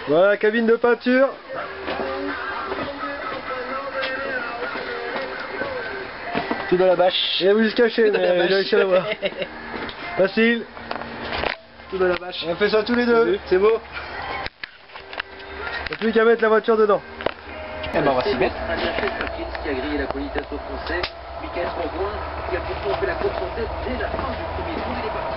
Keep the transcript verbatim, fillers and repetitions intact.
Voilà, cabine de peinture. Tout dans la bâche. Et vous se cacher, Tout dans la mais bâche. j'ai réussi à l'avoir. Facile. Tout dans la bâche. On fait ça tous les deux. C'est beau. Il n'y a plus qu'à mettre la voiture dedans. Eh ben on va s'y mettre. Un bien fait Perkins qui a grillé la politesse aux Français. Michael Bourgoin qui a pourtant fait la course en tête dès la fin du premier tour. Il est parti.